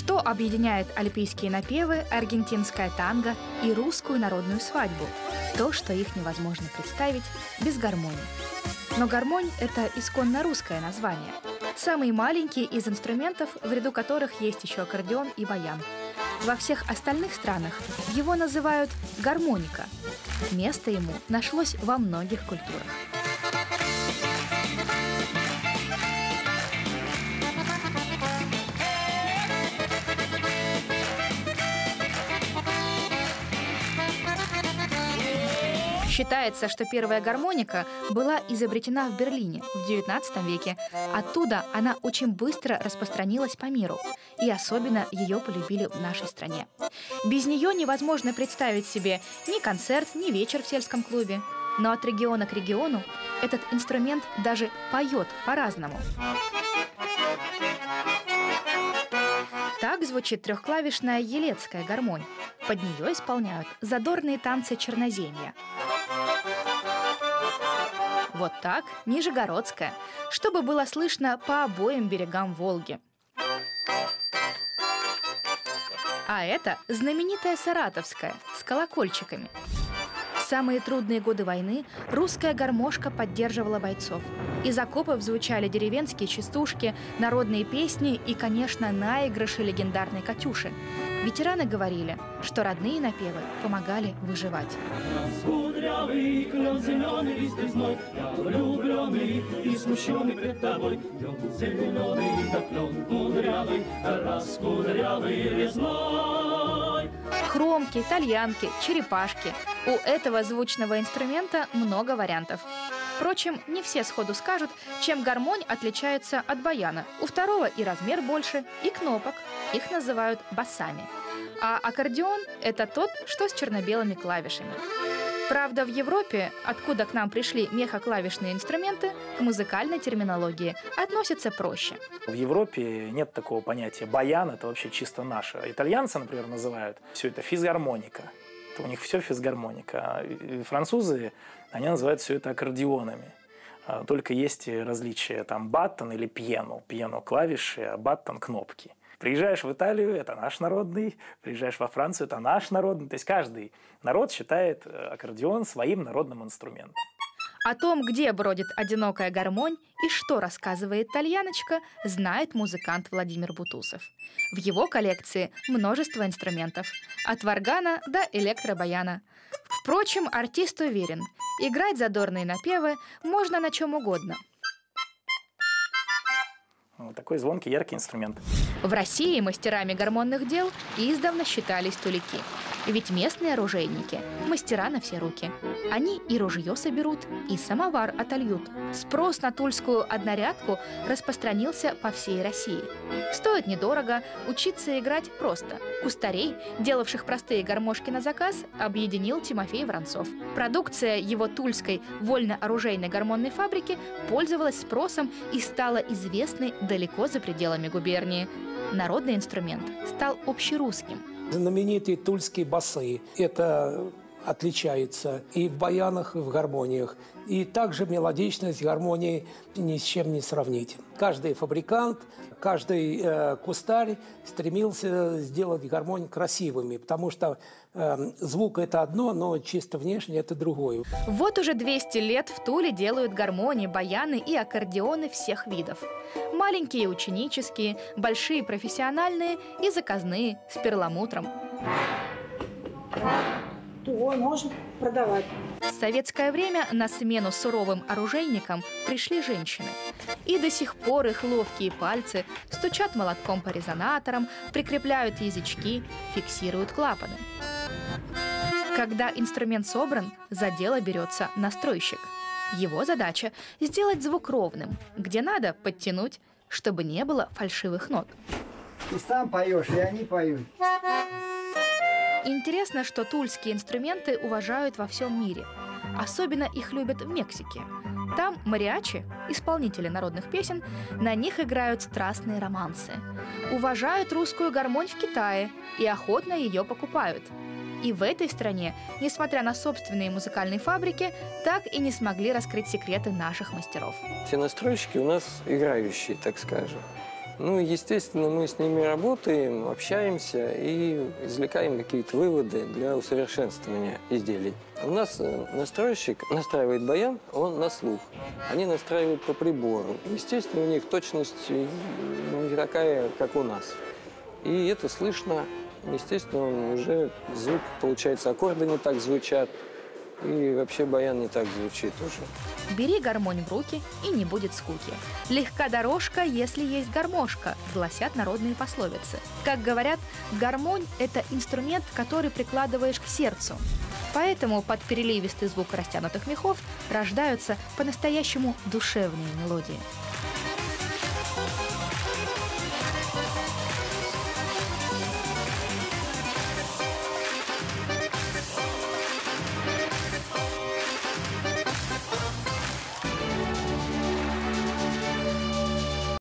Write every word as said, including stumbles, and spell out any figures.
Что объединяет альпийские напевы, аргентинское танго и русскую народную свадьбу? То, что их невозможно представить без гармонии. Но гармонь – это исконно русское название. Самый маленький из инструментов, в ряду которых есть еще аккордеон и баян. Во всех остальных странах его называют гармоника. Место ему нашлось во многих культурах. Считается, что первая гармоника была изобретена в Берлине в девятнадцатом веке. Оттуда она очень быстро распространилась по миру. И особенно ее полюбили в нашей стране. Без нее невозможно представить себе ни концерт, ни вечер в сельском клубе. Но от региона к региону этот инструмент даже поет по-разному. Так звучит трехклавишная елецкая гармонь. Под нее исполняют задорные танцы черноземья. Вот так нижегородская, чтобы было слышно по обоим берегам Волги. А это знаменитая саратовская с колокольчиками. В самые трудные годы войны русская гармошка поддерживала бойцов. Из окопов звучали деревенские частушки, народные песни и, конечно, наигрыши легендарной «Катюши». Ветераны говорили, что родные напевы помогали выживать. Кудрявый клен зеленый, лист зной, я влюбленный и смущенный пред тобой. Клен зеленый, да клен кудрявый, раз кудрявый резной. Хромки, тальянки, черепашки. У этого звучного инструмента много вариантов. Впрочем, не все сходу скажут, чем гармонь отличается от баяна. У второго и размер больше, и кнопок. Их называют басами. А аккордеон – это тот, что с черно-белыми клавишами. Правда, в Европе, откуда к нам пришли мехоклавишные инструменты, к музыкальной терминологии относятся проще. В Европе нет такого понятия. Баян – это вообще чисто наше. Итальянцы, например, называют все это физгармоника. Это у них все физгармоника. И французы, они называют все это аккордеонами. Только есть различия. Там баттон или пьено. Пьено – клавиши, а баттон – кнопки. Приезжаешь в Италию, это наш народный, приезжаешь во Францию, это наш народный. То есть каждый народ считает аккордеон своим народным инструментом. О том, где бродит одинокая гармонь и что рассказывает тальяночка, знает музыкант Владимир Бутусов. В его коллекции множество инструментов, от варгана до электробаяна. Впрочем, артист уверен, играть задорные напевы можно на чем угодно. Вот такой звонкий, яркий инструмент. В России мастерами гармонных дел издавна считались тулики. Ведь местные оружейники – мастера на все руки. Они и ружье соберут, и самовар отольют. Спрос на тульскую однорядку распространился по всей России. Стоит недорого, учиться играть просто. Кустарей, делавших простые гармошки на заказ, объединил Тимофей Воронцов. Продукция его тульской вольно-оружейной гармонной фабрики пользовалась спросом и стала известной далеко за пределами губернии. Народный инструмент стал общерусским. Знаменитые тульские басы. Это отличается и в баянах, и в гармониях. И также мелодичность гармонии ни с чем не сравнить. Каждый фабрикант, каждый э, кустарь стремился сделать гармонию красивыми, потому что э, звук – это одно, но чисто внешне – это другое. Вот уже двести лет в Туле делают гармонии, баяны и аккордеоны всех видов. Маленькие ученические, большие профессиональные и заказные с перламутром. Ой, можно продавать. В советское время на смену суровым оружейникам пришли женщины. И до сих пор их ловкие пальцы стучат молотком по резонаторам, прикрепляют язычки, фиксируют клапаны. Когда инструмент собран, за дело берется настройщик. Его задача – сделать звук ровным, где надо подтянуть, чтобы не было фальшивых нот. Ты сам поешь, и они поют. Интересно, что тульские инструменты уважают во всем мире. Особенно их любят в Мексике. Там мариачи, исполнители народных песен, на них играют страстные романсы. Уважают русскую гармонь в Китае и охотно ее покупают. И в этой стране, несмотря на собственные музыкальные фабрики, так и не смогли раскрыть секреты наших мастеров. Все настройщики у нас играющие, так скажем. Ну, естественно, мы с ними работаем, общаемся и извлекаем какие-то выводы для усовершенствования изделий. У нас настройщик настраивает баян, он на слух. Они настраивают по прибору. Естественно, у них точность не такая, как у нас. И это слышно. Естественно, уже звук, получается, аккорды не так звучат. И вообще баян не так звучит уже. Бери гармонь в руки, и не будет скуки. Легка дорожка, если есть гармошка, гласят народные пословицы. Как говорят, гармонь – это инструмент, который прикладываешь к сердцу. Поэтому под переливистый звук растянутых мехов рождаются по-настоящему душевные мелодии.